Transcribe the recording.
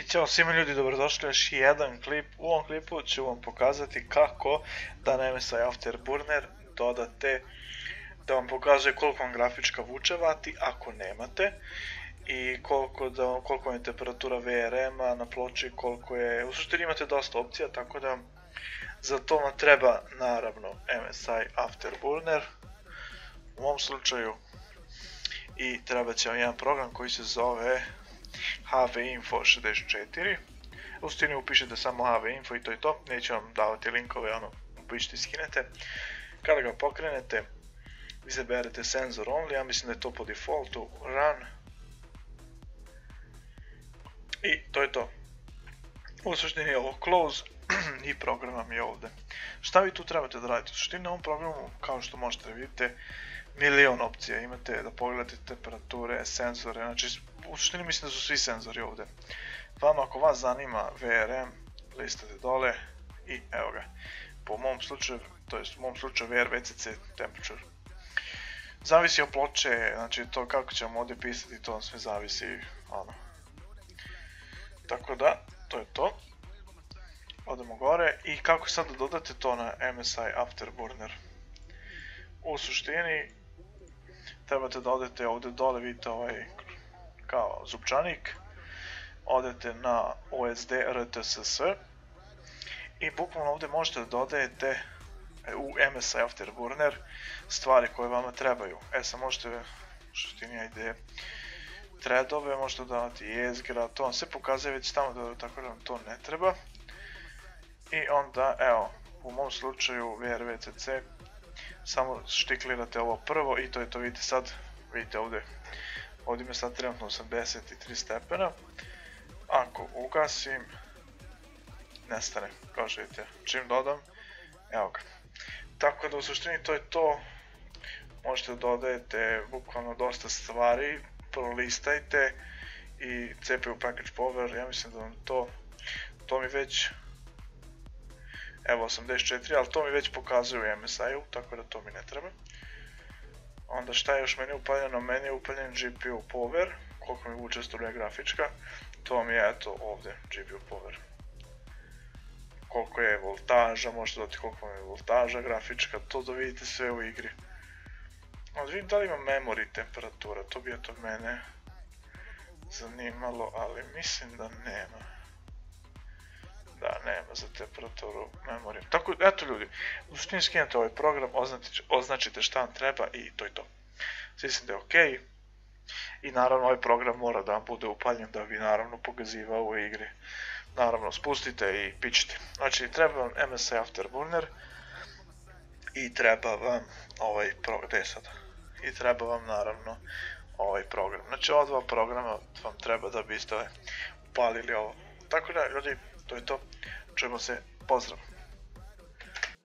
Ćao svima ljudi, dobrodošli u još jedan klip. U ovom klipu ću vam pokazati kako da na MSI Afterburner dodate, da vam pokazuje koliko vam grafička vuče vati ako nemate i koliko vam je temperatura VRM-a na ploči, koliko je, u suštini imate dosta opcija, tako da za to vam treba naravno MSI Afterburner u ovom slučaju i treba će vam jedan program koji se zove HVinfo 64. U suštini upišete samo HVinfo i to je to, neću vam davati linkove, upišite i skinete. Kada ga pokrenete, izaberete sensor only, ja mislim da je to po defaultu, run. I to je to. U suštini je ovo close i program vam je ovdje. Šta vi tu trebate da radite? U suštini na ovom programu, kao što možete vidite, milion opcija imate da pogledate temperature, senzore, znači u suštini mislim da su svi senzori ovdje. Vama ako vas zanima VRM, listate dole i evo ga. Po mom slučaju, to jest u mom slučaju VRVCC temperature. Zavisi od ploče, znači to kako ćemo ovdje pisati, to vam sve zavisi, Tako da, to je to. Odemo gore i kako sad da dodate to na MSI Afterburner. U suštini trebate da odete ovdje dole, vidite ovaj kao zupčanik, odete na OSD RTSS i bukvalno ovdje možete da dodajete u MSI Afterburner stvari koje vama trebaju. Sad možete, suštini ide threadove, možete dodati jezgra, to vam sve pokazuje već tamo, tako da vam to ne treba. I onda, evo, u mom slučaju VRVCC, samo štiklirate ovo prvo i to je to, vidite sad, vidite ovdje je sad trenutno 83 stepena, ako ugasim, nestane, kao što vidite, čim dodam, evo ga. Tako da u suštini to je to, možete da dodajete bukvalno dosta stvari, prolistajte i CPU package power, ja mislim da vam to mi već, evo 84, ali to mi već pokazuje u MSI-u, tako da to mi ne treba. Onda šta je još meni upaljeno? Meni je upaljen GPU power, koliko mi vuče struja grafička, to mi je eto ovdje GPU power. Koliko je voltaža, možete dodati koliko mi je voltaža grafička, to da vidite sve u igri. Onda vidim da li ima memory temperatura, to bi eto mene zanimalo, ali mislim da nema. Da, nema za temperaturu memorije. Tako, eto ljudi, u suštini skinete ovaj program, označite šta vam treba i to je to. Mislim da je ok. I naravno ovaj program mora da vam bude upaljen da bi naravno pokazivao u igri. Naravno spustite i pičite. Znači treba vam MSI Afterburner i treba vam ovaj program, gdje je sad? I treba vam naravno ovaj program. Znači ova dva programa vam treba da biste upalili ovo. Tako da ljudi, to je to. Čujemo se, pozdrav!